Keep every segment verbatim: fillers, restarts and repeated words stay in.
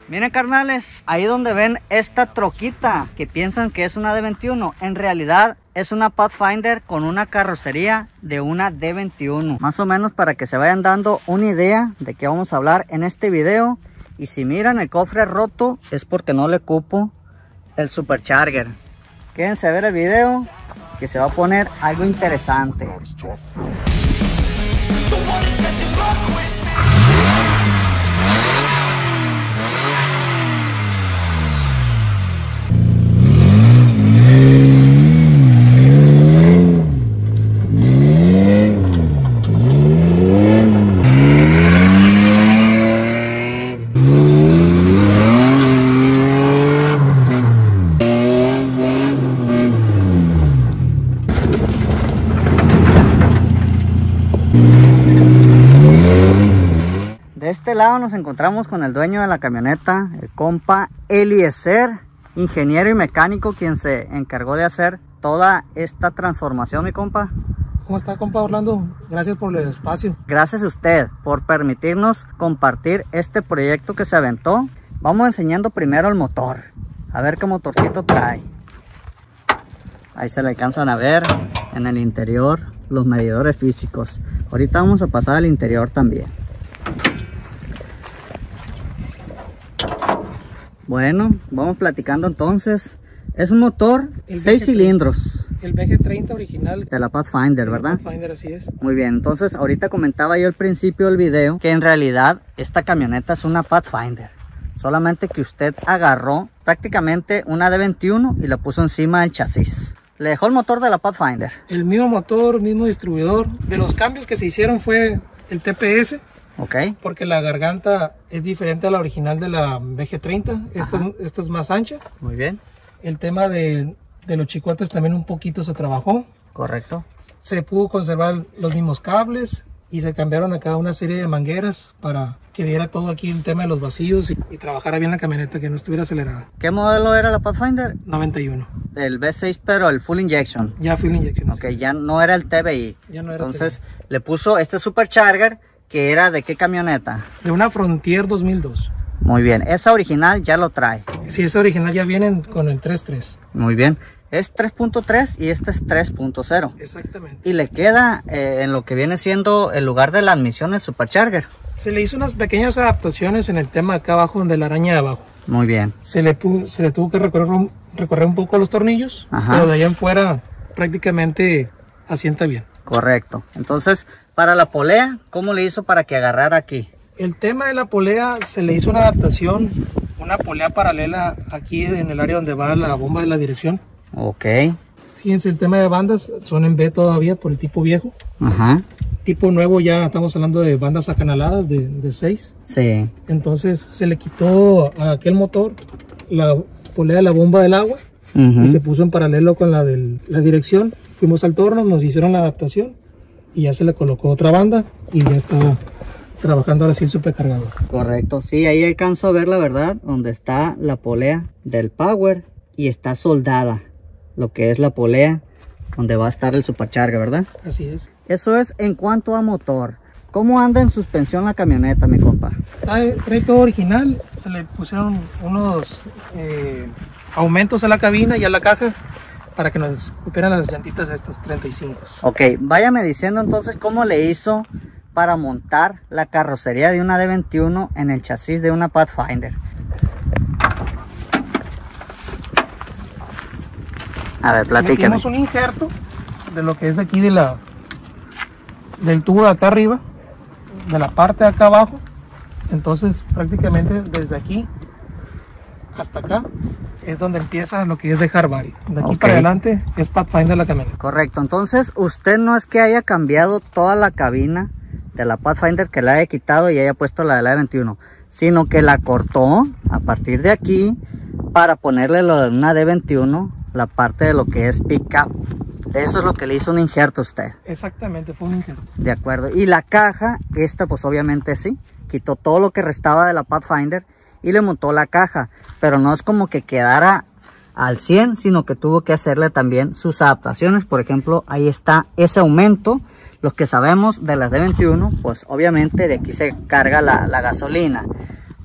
Miren, carnales, ahí donde ven esta troquita que piensan que es una D veintiuno, en realidad es una Pathfinder con una carrocería de una D veintiuno. Más o menos para que se vayan dando una idea de qué vamos a hablar en este video. Y si miran el cofre roto es porque no le cupo el supercharger. Quédense a ver el video que se va a poner algo interesante. De este lado nos encontramos con el dueño de la camioneta, el compa Eliezer, ingeniero y mecánico, quien se encargó de hacer toda esta transformación, mi compa. ¿Cómo está, compa Orlando? Gracias por el espacio. Gracias a usted por permitirnos compartir este proyecto que se aventó. Vamos enseñando primero el motor, a ver qué motorcito trae. Ahí se le alcanzan a ver en el interior los medidores físicos. Ahorita vamos a pasar al interior también. Bueno, vamos platicando entonces. Es un motor seis cilindros. El V G treinta original. De la Pathfinder, ¿verdad? Pathfinder, así es. Muy bien, entonces ahorita comentaba yo al principio del video que en realidad esta camioneta es una Pathfinder. Solamente que usted agarró prácticamente una D veintiuno y la puso encima del chasis. Le dejó el motor de la Pathfinder. El mismo motor, mismo distribuidor. De los cambios que se hicieron fue el T P S. Ok. Porque la garganta es diferente a la original de la V G treinta. Esta, es, esta es más ancha. Muy bien. El tema de, de los chicotes también un poquito se trabajó. Correcto. Se pudo conservar los mismos cables y se cambiaron acá una serie de mangueras para que viera todo aquí el tema de los vacíos y, y trabajara bien la camioneta, que no estuviera acelerada. ¿Qué modelo era la Pathfinder? noventa y uno. El V seis, pero el full injection. Ya full injection. Ok, ya no era el T V I. Ya no era. Entonces T V I. Le puso este supercharger, que era de qué camioneta? De una Frontier dos mil dos. Muy bien, esa original ya lo trae. Sí, esa original ya vienen con el tres punto tres. Muy bien, es tres punto tres y este es tres punto cero. Exactamente. Y le queda eh, en lo que viene siendo el lugar de la admisión el supercharger. Se le hizo unas pequeñas adaptaciones en el tema acá abajo, donde la araña de abajo. Muy bien. Se le, se le tuvo que recorrer un, recorrer un poco los tornillos. Ajá. Pero de allá en fuera prácticamente asienta bien. Correcto. Entonces, para la polea, ¿cómo le hizo para que agarrara aquí? El tema de la polea, se le hizo una adaptación, una polea paralela aquí en el área donde va la bomba de la dirección. Ok. Fíjense, el tema de bandas son en B todavía por el tipo viejo. Ajá. Tipo nuevo ya estamos hablando de bandas acanaladas de, de seis. Sí. Entonces se le quitó a aquel motor la polea de la bomba del agua. Uh-huh. Y se puso en paralelo con la de la dirección. Fuimos al torno, nos hicieron la adaptación y ya se le colocó otra banda y ya está trabajando ahora sí el supercargador. Correcto, sí, ahí alcanzo a ver la verdad, donde está la polea del Power y está soldada lo que es la polea donde va a estar el supercharger, ¿verdad? Así es. Eso es en cuanto a motor. ¿Cómo anda en suspensión la camioneta, mi compa? Trae, trae todo original, se le pusieron unos eh, aumentos a la cabina y a la caja para que nos cupieran las llantitas estas treinta y cinco. Ok, váyame diciendo entonces cómo le hizo para montar la carrocería de una D veintiuno en el chasis de una Pathfinder. A ver, platícame. Tenemos un injerto de lo que es de aquí de la del tubo de acá arriba, de la parte de acá abajo. Entonces prácticamente desde aquí hasta acá es donde empieza lo que es dejar bari. De aquí okay. para adelante es Pathfinder la camioneta. Correcto, entonces usted no es que haya cambiado toda la cabina de la Pathfinder, que la haya quitado y haya puesto la de la D veintiuno, sino que la cortó a partir de aquí para ponerle lo de una D veintiuno, la parte de lo que es pickup. Eso es lo que le hizo un injerto a usted. Exactamente, fue un injerto. De acuerdo, y la caja, esta pues obviamente sí, quitó todo lo que restaba de la Pathfinder y le montó la caja, pero no es como que quedara al cien, sino que tuvo que hacerle también sus adaptaciones. Por ejemplo, ahí está ese aumento. Los que sabemos de las D veintiuno, pues obviamente de aquí se carga la, la gasolina.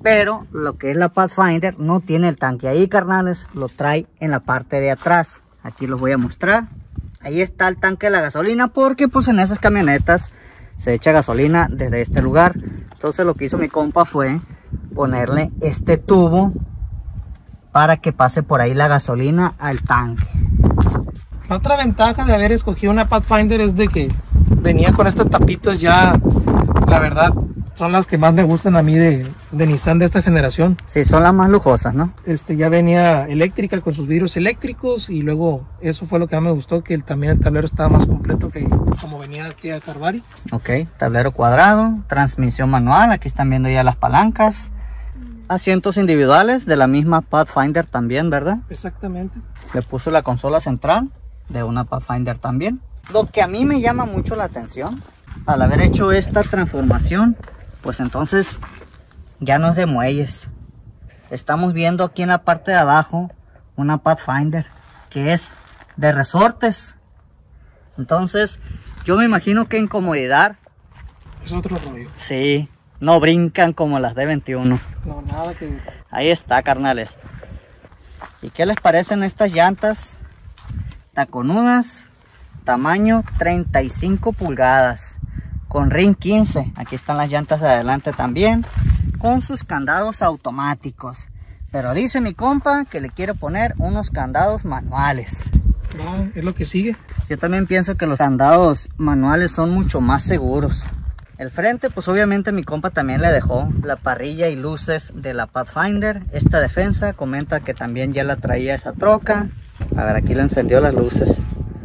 Pero lo que es la Pathfinder no tiene el tanque ahí, carnales, lo trae en la parte de atrás. Aquí los voy a mostrar. Ahí está el tanque de la gasolina, porque pues en esas camionetas se echa gasolina desde este lugar. Entonces lo que hizo mi compa fue ponerle este tubo para que pase por ahí la gasolina al tanque. La otra ventaja de haber escogido una Pathfinder es de que venía con estas tapitas ya, la verdad, son las que más me gustan a mí de, de Nissan de esta generación. Sí, son las más lujosas, ¿no? Este, ya venía eléctrica con sus vidrios eléctricos y luego eso fue lo que más me gustó, que el, también el tablero estaba más completo que como venía aquí a Carvari. Ok, tablero cuadrado, transmisión manual, aquí están viendo ya las palancas. Asientos individuales de la misma Pathfinder también, ¿verdad? Exactamente. Le puso la consola central de una Pathfinder también. Lo que a mí me llama mucho la atención, al haber hecho esta transformación, pues entonces ya no es de muelles. Estamos viendo aquí en la parte de abajo una Pathfinder que es de resortes. Entonces yo me imagino que en comodidad Es otro rollo. sí, no brincan como las D veintiuno. No, nada que... Ahí está, carnales. ¿Y qué les parecen estas llantas taconudas? Tamaño treinta y cinco pulgadas. Con rin quince. Aquí están las llantas de adelante también. Con sus candados automáticos. Pero dice mi compa que le quiere poner unos candados manuales. Ah, es lo que sigue. Yo también pienso que los candados manuales son mucho más seguros. El frente, pues obviamente mi compa también le dejó la parrilla y luces de la Pathfinder. Esta defensa comenta que también ya la traía esa troca. A ver, aquí le encendió las luces.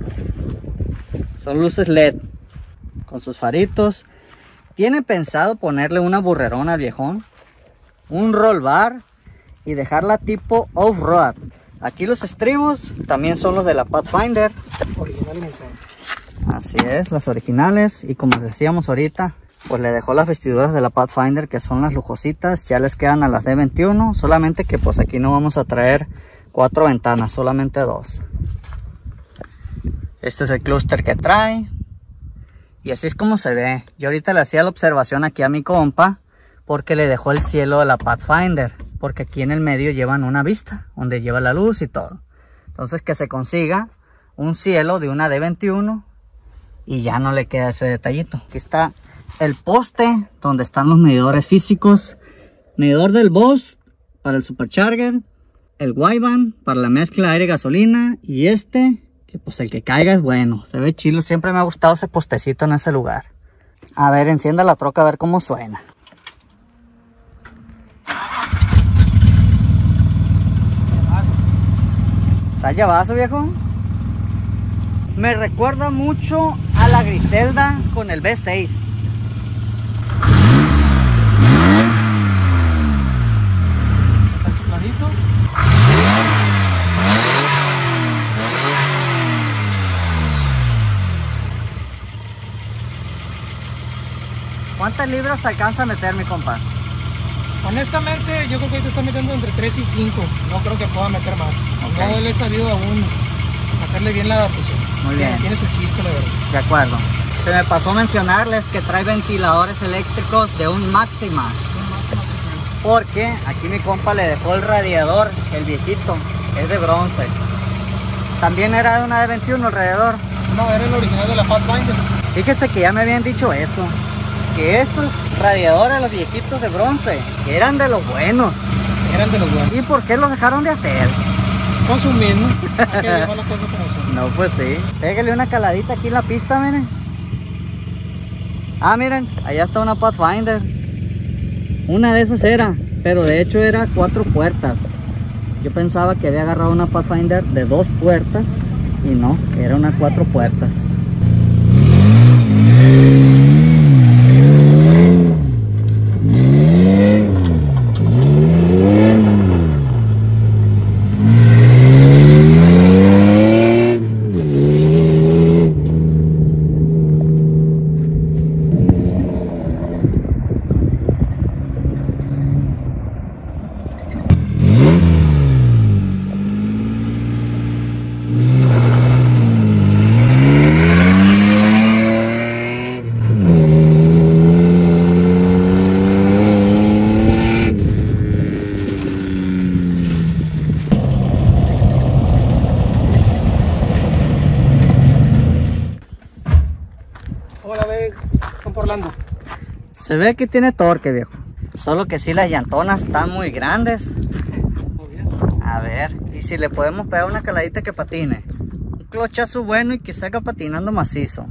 Son luces L E D con sus faritos. Tiene pensado ponerle una burrerona al viejón, un roll bar y dejarla tipo off-road. Aquí los estribos también son los de la Pathfinder. Original Nissan. Así es, las originales. Y como decíamos ahorita, pues le dejó las vestiduras de la Pathfinder, que son las lujositas. Ya les quedan a las D veintiuno, solamente que pues aquí no vamos a traer cuatro ventanas, solamente dos. Este es el clúster que trae. Y así es como se ve. Yo ahorita le hacía la observación aquí a mi compa, porque le dejó el cielo de la Pathfinder, porque aquí en el medio llevan una vista, donde lleva la luz y todo. Entonces que se consiga un cielo de una D veintiuno y ya no le queda ese detallito. Aquí está el poste donde están los medidores físicos. Medidor del Boss para el Supercharger, el Wyvan para la mezcla aire y gasolina, y este, que pues el que caiga es bueno. Se ve chilo, siempre me ha gustado ese postecito en ese lugar. A ver, encienda la troca a ver cómo suena. ¿Está llavazo, viejo? Me recuerda mucho a la Griselda con el V seis. ¿Está clarito? ¿Cuántas libras alcanza a meter, mi compa? Honestamente, yo creo que ahorita está metiendo entre tres y cinco. No creo que pueda meter más. Okay. No le he sabido aún hacerle bien la adaptación. Muy bien. Tiene su chiste, la verdad. De acuerdo. Se me pasó mencionarles que trae ventiladores eléctricos de un Máxima. Porque aquí mi compa le dejó el radiador, el viejito, es de bronce. También era de una D veintiuno el radiador. No, era el original de la Pathfinder. Fíjense que ya me habían dicho eso, que estos radiadores, los viejitos de bronce, eran de los buenos. Eran de los buenos. ¿Y por qué los dejaron de hacer? Consumiendo. Hay que llevar las cosas como son. No, pues sí. Pégale una caladita aquí en la pista, miren. Ah, miren, allá está una Pathfinder. Una de esas era, pero de hecho era cuatro puertas. Yo pensaba que había agarrado una Pathfinder de dos puertas y no, era una cuatro puertas. Se ve que tiene torque, viejo. Solo que sí, las llantonas están muy grandes. A ver, y si le podemos pegar una caladita que patine. Un clochazo bueno y que salga patinando macizo.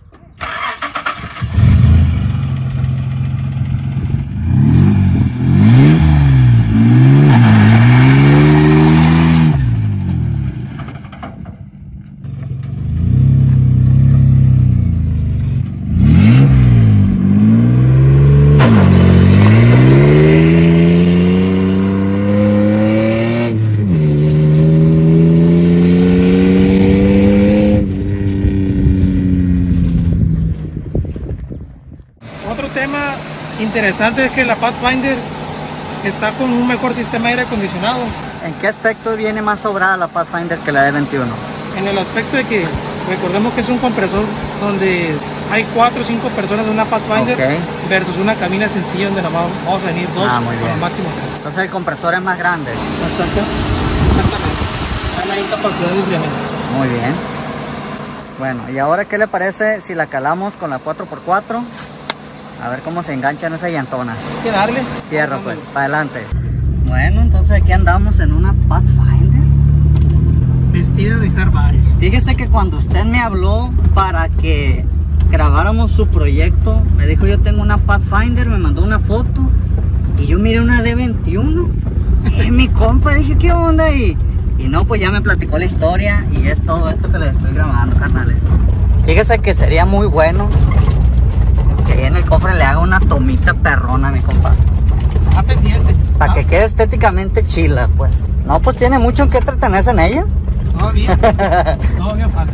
Interesante es que la Pathfinder está con un mejor sistema de aire acondicionado. ¿En qué aspecto viene más sobrada la Pathfinder que la D veintiuno? En el aspecto de que recordemos que es un compresor donde hay cuatro o cinco personas en una Pathfinder, okay, versus una cabina sencilla donde nada más vamos a venir dos, ah, muy bien, máximo. Entonces el compresor es más grande. Exacto. Exactamente. Hay mayor capacidad de enfriamiento. Muy bien. Bueno, y ahora ¿qué le parece si la calamos con la cuatro por cuatro? A ver cómo se enganchan esas llantonas. Hay que darle. Fierro, pues, para adelante. Bueno, entonces aquí andamos en una Pathfinder vestida de Harvard. Fíjese que cuando usted me habló para que grabáramos su proyecto, me dijo yo tengo una Pathfinder, me mandó una foto y yo miré una D veintiuno. Y mi compa, dije, ¿qué onda? Y, y no, pues ya me platicó la historia y es todo esto que les estoy grabando, carnales. Fíjese que sería muy bueno que ahí en el cofre le haga una tomita perrona a mi compa. Está pendiente. Para ah. que quede estéticamente chila, pues. No, pues tiene mucho en qué entretenerse en ella. Todavía. Todavía falta.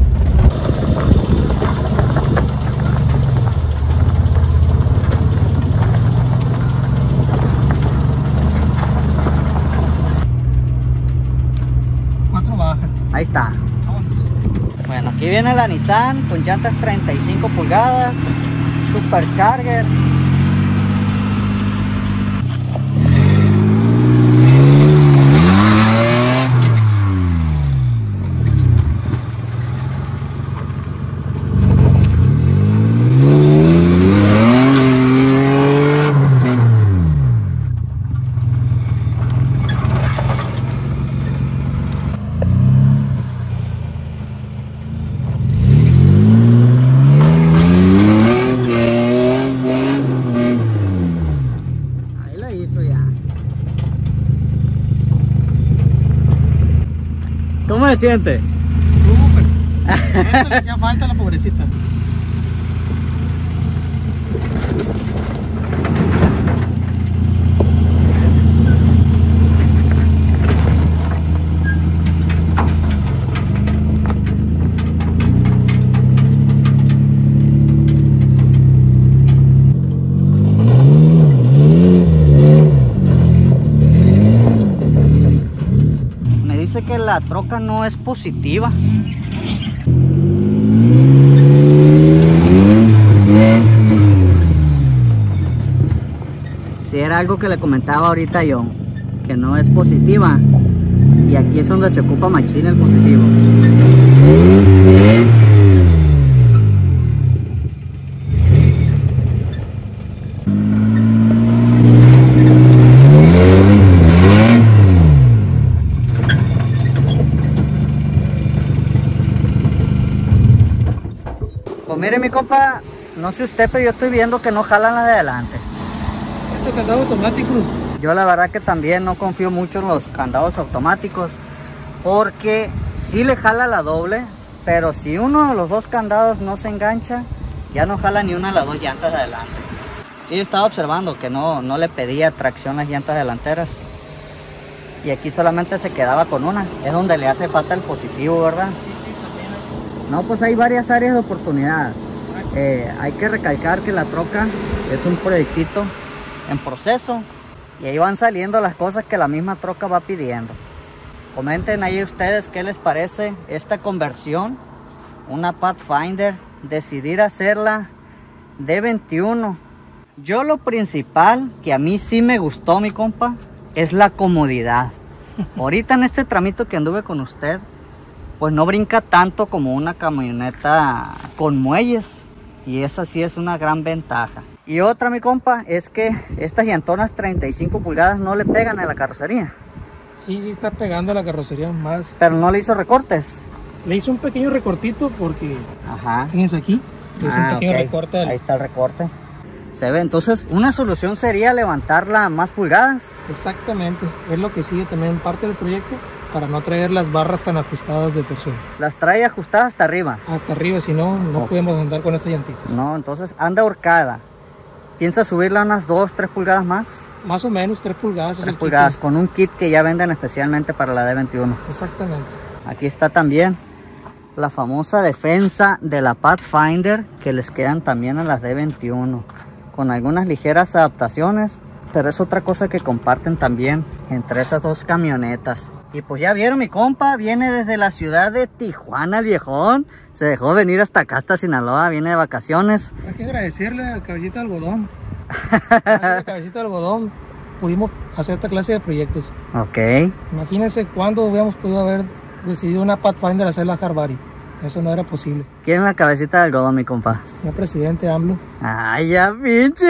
Cuatro bajas. Ahí está. Bueno, aquí viene la Nissan con llantas treinta y cinco pulgadas, Supercharger. ¿Cómo se siente? Súper. Esto le hacía falta a la pobrecita. Dice que la troca no es positiva. Si era algo que le comentaba ahorita yo, que no es positiva, y aquí es donde se ocupa machín el positivo. Pues mire mi compa, no sé usted, pero yo estoy viendo que no jalan las de adelante. Estos candados automáticos. Yo la verdad que también no confío mucho en los candados automáticos, porque sí le jala la doble, pero si uno de los dos candados no se engancha, ya no jala ni una de las dos llantas de adelante. Sí estaba observando que no, no le pedía tracción las llantas delanteras, y aquí solamente se quedaba con una. Es donde le hace falta el positivo, ¿verdad? Sí, sí, también. No, pues hay varias áreas de oportunidad. Eh, hay que recalcar que la troca es un proyectito en proceso y ahí van saliendo las cosas que la misma troca va pidiendo. Comenten ahí ustedes qué les parece esta conversión, una Pathfinder, decidir hacerla D veintiuno. Yo lo principal que a mí sí me gustó, mi compa, es la comodidad. Ahorita en este tramito que anduve con usted, pues no brinca tanto como una camioneta con muelles, y esa sí es una gran ventaja. Y otra, mi compa, es que estas llantonas treinta y cinco pulgadas no le pegan a la carrocería. Sí, sí está pegando a la carrocería más. Pero no le hizo recortes. Le hizo un pequeño recortito porque... Ajá. Fíjense aquí. Le hizo Ah, un pequeño ok. recorte. Al... Ahí está el recorte. Se ve, entonces una solución sería levantarla más pulgadas. Exactamente. Es lo que sigue también parte del proyecto para no traer las barras tan ajustadas de torsión. Las trae ajustadas hasta arriba. Hasta arriba, si no, no Oh. podemos andar con estas llantitas. No, entonces anda ahorcada. ¿Piensa subirla unas dos, tres pulgadas más? Más o menos tres pulgadas. es tres el pulgadas, kit. con un kit que ya venden especialmente para la D veintiuno. Exactamente. Aquí está también la famosa defensa de la Pathfinder que les quedan también a las D veintiuno. Con algunas ligeras adaptaciones, pero es otra cosa que comparten también entre esas dos camionetas. Y pues ya vieron, mi compa viene desde la ciudad de Tijuana, el viejón. Se dejó venir hasta acá, hasta Sinaloa, viene de vacaciones. Hay que agradecerle a Cabecita de Algodón. Gracias a Cabecita de Algodón pudimos hacer esta clase de proyectos. Ok. Imagínense cuándo hubiéramos podido haber decidido una Pathfinder hacerla Harvari. Eso no era posible. ¿Quién es la cabecita de algodón, mi compa? Señor presidente AMLO. Ay, ya, pinche.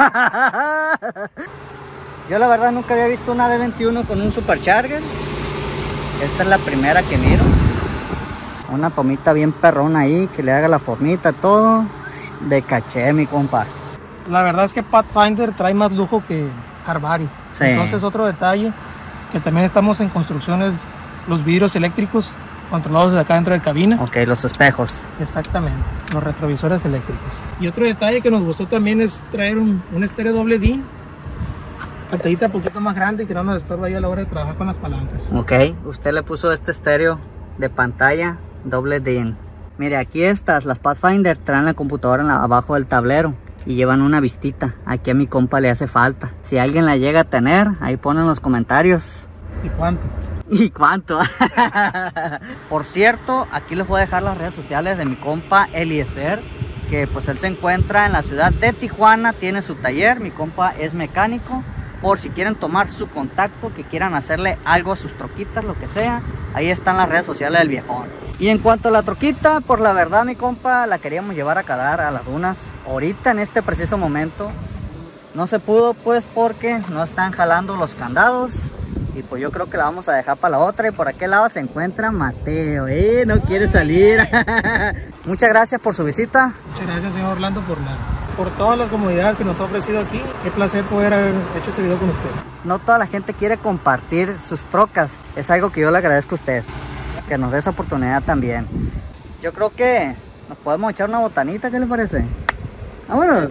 Yo la verdad nunca había visto una D veintiuno con un supercharger. Esta es la primera que miro. Una tomita bien perrona ahí, que le haga la formita, todo. De caché, mi compa. La verdad es que Pathfinder trae más lujo que Harvari. Sí. Entonces otro detalle, que también estamos en construcciones, los vidrios eléctricos controlados desde acá dentro de cabina. Ok, los espejos. Exactamente, los retrovisores eléctricos. Y otro detalle que nos gustó también es traer un, un estéreo doble D I N, pantallita un poquito más grande y que no nos estorba ahí a la hora de trabajar con las palancas. Ok, usted le puso este estéreo de pantalla doble D I N. Mire, aquí estas, las Pathfinder, traen la computadora en la- abajo del tablero y llevan una vistita. Aquí a mi compa le hace falta. Si alguien la llega a tener, ahí ponen en los comentarios. ¿Y cuánto? ¿Y cuánto? Por cierto, aquí les voy a dejar las redes sociales de mi compa Eliezer, que pues él se encuentra en la ciudad de Tijuana, tiene su taller, mi compa es mecánico. Por si quieren tomar su contacto, que quieran hacerle algo a sus troquitas, lo que sea, ahí están las redes sociales del viejón. Y en cuanto a la troquita, por la verdad, mi compa, la queríamos llevar a cadar a las dunas. Ahorita, en este preciso momento, no se pudo, pues, porque no están jalando los candados. Y pues yo creo que la vamos a dejar para la otra. Y por aquel lado se encuentra Mateo, ¿eh? No quiere salir. Muchas gracias por su visita. Muchas gracias, señor Orlando, por, la, por todas las comodidades que nos ha ofrecido aquí. Qué placer poder haber hecho este video con usted. No toda la gente quiere compartir sus trocas. Es algo que yo le agradezco a usted, que nos dé esa oportunidad también. Yo creo que nos podemos echar una botanita, ¿qué le parece? Vámonos.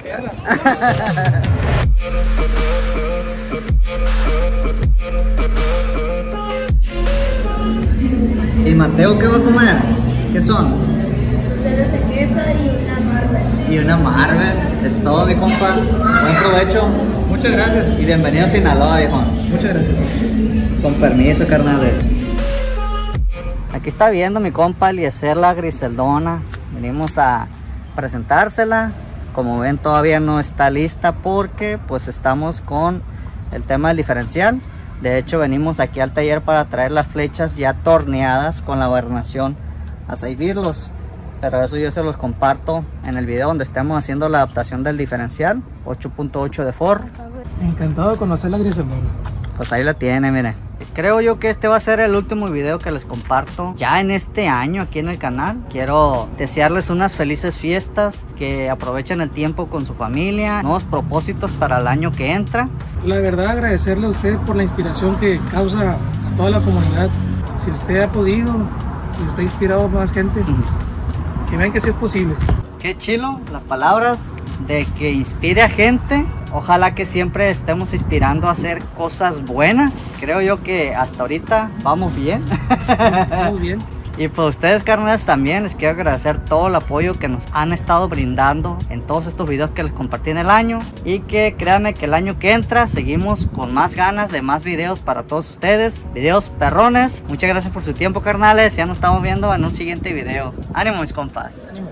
¿Y Mateo qué va a comer? ¿Qué son? Ustedes de queso y una Marvel. Y una Marvel. Es todo, mi compa. Buen provecho. Muchas gracias. Y bienvenido a Sinaloa, viejo. Muchas gracias. Con permiso, carnales. Aquí está viendo mi compa Eliezer la Griseldona. Venimos a presentársela. Como ven, todavía no está lista porque pues estamos con el tema del diferencial. De hecho, venimos aquí al taller para traer las flechas ya torneadas con la gobernación a servirlos. Pero eso yo se los comparto en el video donde estemos haciendo la adaptación del diferencial ocho punto ocho de Ford. Encantado de conocer la Griseldona. Pues ahí la tiene, miren. Creo yo que este va a ser el último video que les comparto ya en este año aquí en el canal. Quiero desearles unas felices fiestas, que aprovechen el tiempo con su familia, nuevos propósitos para el año que entra. La verdad, agradecerle a usted por la inspiración que causa a toda la comunidad. Si usted ha podido, si usted ha inspirado a más gente, que vean que sí es posible. Qué chilo las palabras de que inspire a gente. Ojalá que siempre estemos inspirando a hacer cosas buenas. Creo yo que hasta ahorita vamos bien. Muy bien. Y pues ustedes, carnales, también les quiero agradecer todo el apoyo que nos han estado brindando en todos estos videos que les compartí en el año. Y que créanme que el año que entra seguimos con más ganas de más videos para todos ustedes. Videos perrones. Muchas gracias por su tiempo, carnales. Ya nos estamos viendo en un siguiente video. Ánimo, mis compas. Ánimo.